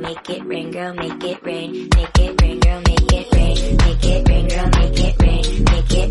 make it rain, girl, make it rain, make it rain, girl, make it rain, make it rain, girl, make it rain, make it